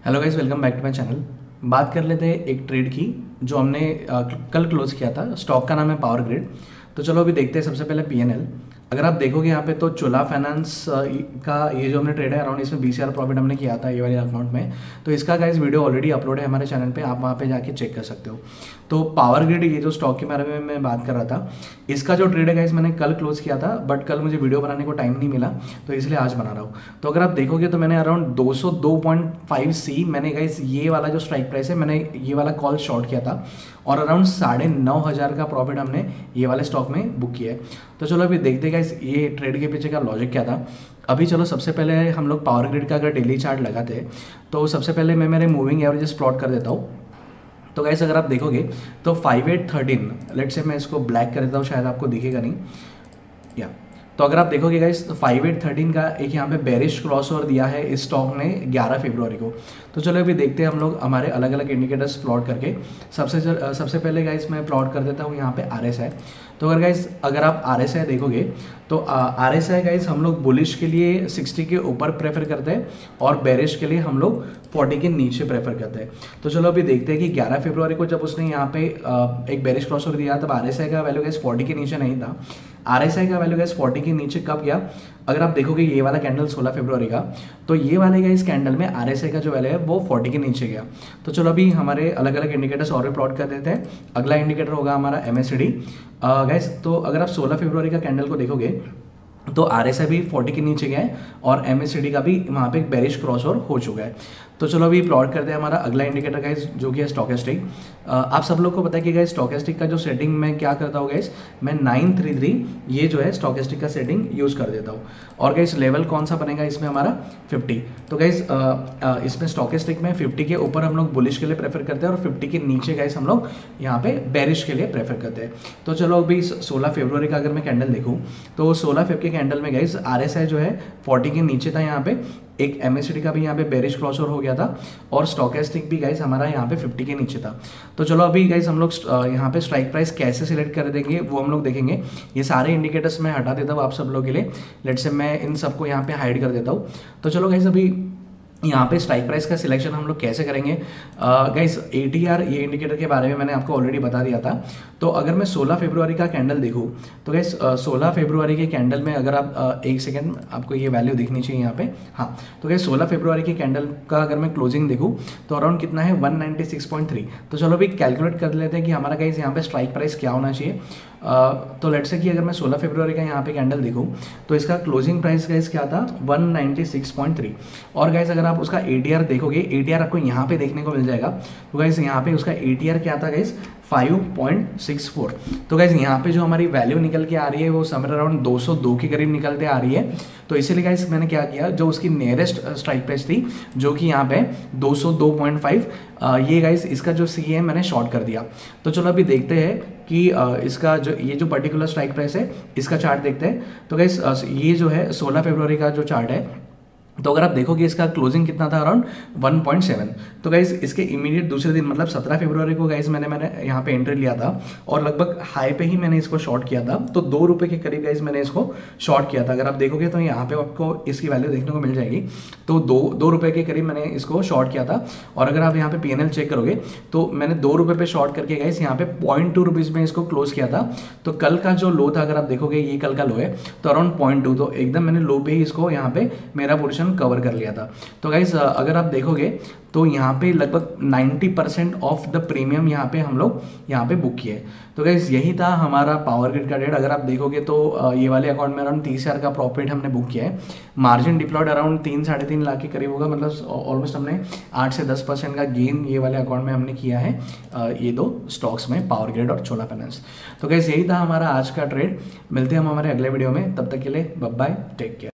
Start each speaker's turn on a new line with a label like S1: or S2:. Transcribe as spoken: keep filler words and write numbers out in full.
S1: Hello guys, welcome back to my channel. बात कर लेते हैं एक ट्रेड की जो हमने अ, कल क्लोज किया था। स्टॉक का नाम है पावर ग्रिड। तो चलो अभी देखते हैं सबसे पहले पीएनएल। अगर आप देखोगे यहाँ पे तो चोला फाइनेंस अ, का ये जो हमने ट्रेड है अराउंड इसमें बीस हज़ार प्रॉफिट हमने किया था ये वाले अकाउंट में। तो इसका गाइस वीडियो ऑलरेडी अपलोड है हमारे चैनल पे, आप वहाँ पे जाके चेक कर सकते हो। तो पावर ग्रिड ये जो स्टॉक के बारे में मैं बात कर रहा था, इसका जो ट्रेड है गाइस मैंने कल क्लोज किया था, बट कल मुझे वीडियो बनाने को टाइम नहीं मिला तो इसलिए आज बना रहा हूँ। तो अगर आप देखोगे तो मैंने अराउंड दो सौ दो पॉइंट फाइव सी मैंने गाइस ये वाला जो स्ट्राइक प्राइस है मैंने ये वाला कॉल शॉर्ट किया था और अराउंड साढ़े नौ हज़ार का प्रॉफिट हमने ये वाले स्टॉक में बुक किया है। तो चलो अभी देखते हैं गाइस ये ट्रेड के पीछे का लॉजिक क्या था। अभी चलो सबसे पहले हम लोग पावर ग्रिड का अगर डेली चार्ट लगाते हैं तो सबसे पहले मैं मेरे मूविंग एवरेजेस प्लॉट कर देता हूँ। तो गाइस अगर आप देखोगे तो फाइव एट थर्टीन, लेट से मैं इसको ब्लैक कर देता हूँ, शायद आपको दिखेगा नहीं या। तो अगर आप देखोगे गाइस तो फाइव एट थर्टीन का एक यहाँ पे बेरिश क्रॉस ओवर दिया है इस स्टॉक ने ग्यारह फरवरी को। तो चलो अभी देखते हैं हम लोग हमारे अलग अलग इंडिकेटर्स प्लॉट करके। सबसे सबसे पहले गाइस मैं प्लॉट कर देता हूँ यहाँ पे आर एस आई। तो अगर गाइस अगर आप आर एस आई देखोगे तो आर एस आई गाइस हम लोग बुलिश के लिए सिक्सटी के ऊपर प्रेफर करते हैं और बेरिश के लिए हम लोग फोर्टी के नीचे प्रेफर करते हैं। तो चलो अभी देखते हैं कि ग्यारह फरवरी को जब उसने यहाँ पे एक बेरिश क्रॉस ओवर दिया तब आर एस आई का वैल्यू गाइस फोर्टी के नीचे नहीं था। आर एस आई का वैल्यू गाइस फोर्टी के नीचे कब गया, अगर आप देखोगे ये वाला कैंडल सोलह फरवरी का, तो ये वाले गाइस कैंडल में आर एस आई का जो वैल्यू है वो फोर्टी के नीचे गया। तो चलो अभी हमारे अलग अलग इंडिकेटर्स और भी प्लॉट कर देते हैं। अगला इंडिकेटर होगा हमारा M S C D guys. तो अगर आप सोलह फरवरी का कैंडल को देखोगे तो आर एस आई भी फोर्टी के नीचे गया है और एम एस सी डी का भी वहाँ पे एक बेरिश क्रॉस ओवर हो चुका है। तो चलो अभी प्लॉट करते हैं हमारा अगला इंडिकेटर गाइस जो कि है स्टोकेस्टिक। आप सब लोग को पता है कि गाइस स्टोकेस्टिक का जो सेटिंग मैं क्या करता हूँ गाइस, मैं नाइन थ्री थ्री ये जो है स्टोकेस्टिक का सेटिंग यूज़ कर देता हूँ। और गाइस लेवल कौन सा बनेगा इसमें हमारा फिफ्टी। तो गाइस इसमें स्टोकेस्टिक में फिफ्टी के ऊपर हम लोग बुलिश के लिए प्रेफर करते हैं और फिफ्टी के नीचे गाइस हम लोग यहाँ पे बेरिश के लिए प्रेफर करते हैं। तो चलो अभी सोलह फरवरी का अगर मैं कैंडल देखूँ तो सोलह फेब के कैंडल में गाइस आर एस आई जो है फोर्टी के नीचे था, यहाँ पे एक एम एस सी डी का भी यहाँ पे बेरिश क्रॉस ओवर हो गया था और स्टोकेस्टिक भी गाइस हमारा यहाँ पे फिफ्टी के नीचे था। तो चलो अभी गाइस हम लोग यहाँ पे स्ट्राइक प्राइस कैसे सिलेक्ट कर देंगे वो हम लोग देखेंगे। ये सारे इंडिकेटर्स मैं हटा देता हूँ आप सब लोग के लिए। लेट से मैं इन सबको यहाँ पे हाइड कर देता हूँ। तो चलो गाइस अभी यहाँ पे स्ट्राइक प्राइस का सिलेक्शन हम लोग कैसे करेंगे गाइस। ए टी आर ये इंडिकेटर के बारे में मैंने आपको ऑलरेडी बता दिया था। तो अगर मैं सोलह फरवरी का कैंडल देखूँ तो गाइस सोलह फरवरी के कैंडल में अगर आप uh, एक सेकेंड आपको ये वैल्यू दिखनी चाहिए यहाँ पे, हाँ। तो गाइस सोलह फरवरी के कैंडल का अगर मैं क्लोजिंग देखूँ तो अराउंड कितना है one ninety six point three. तो चलो अभी कैलकुलेट कर लेते हैं कि हमारा गाइस यहाँ पे स्ट्राइक प्राइस क्या होना चाहिए। Uh, तो लेट से कि अगर मैं सोलह फरवरी का यहाँ पे कैंडल देखूँ तो इसका क्लोजिंग प्राइस गाइस क्या था one ninety six point three. और गाइस अगर आप उसका ए टी आर देखोगे, ए टी आर आपको यहाँ पे देखने को मिल जाएगा। तो गाइस यहाँ पे उसका ए टी आर क्या था guys five point six four. तो गाइस यहाँ पे जो हमारी वैल्यू निकल के आ रही है वो समर अराउंड दो सौ दो के करीब निकलते आ रही है। तो इसीलिए गाइस मैंने क्या किया, जो उसकी नियरेस्ट स्ट्राइक प्राइस थी जो कि यहाँ पे दो सौ दो पॉइंट फाइव, ये गाइस इसका जो सी है मैंने शॉर्ट कर दिया। तो चलो अभी देखते हैं कि इसका जो ये जो पर्टिकुलर स्ट्राइक प्राइस है इसका चार्ट देखते हैं। तो गाइस ये जो है सोलह फरवरी का जो चार्ट है, तो अगर आप देखोगे इसका क्लोजिंग कितना था अराउंड वन पॉइंट सेवन। तो गाइस इसके इमीडिएट दूसरे दिन मतलब सत्रह फरवरी को गाइस मैंने मैंने यहाँ पे एंट्री लिया था और लगभग हाई पे ही मैंने इसको शॉर्ट किया था। तो दो रुपए के करीब गाइस मैंने इसको शॉर्ट किया था। अगर आप देखोगे तो यहाँ पे आपको इसकी वैल्यू देखने को मिल जाएगी। तो दो दो रुपए के करीब मैंने इसको शॉर्ट किया था। और अगर आप यहाँ पे पी एन एल चेक करोगे तो मैंने दो रुपए पे शॉर्ट करके गाइस यहाँ पे पॉइंट टू रुपीज में इसको क्लोज किया था। तो कल का जो लो था अगर आप देखोगे ये कल का लो है तो अराउंड पॉइंट टू, तो एकदम मैंने लो पे ही इसको यहाँ पे मेरा पोजिशन कवर कर लिया था। तो गाइस अगर आप देखोगे तो यहाँ पे लगभग ninety percent of the premium यहाँ पे हम लोग यहाँ पे बुक किए। तो गाइस यही था हमारा पावर ग्रिड का ट्रेड। अगर आप देखोगे तो ये वाले अकाउंट में अराउंड तीस हज़ार का प्रॉफिट हमने बुक किया है। मार्जिन डिप्लॉयड अराउंड तीन साढ़े तीन लाख के करीब होगा, मतलब ऑलमोस्ट हमने आठ से दस परसेंट का गेन ये वाले अकाउंट में हमने किया है ये दो स्टॉक्स में, पावर ग्रिड और चोला फाइनेंस। तो गाइस यही था हमारा आज का ट्रेड। मिलते हैं हम हमारे अगले वीडियो में, तब तक के लिए बाय बाय, टेक केयर।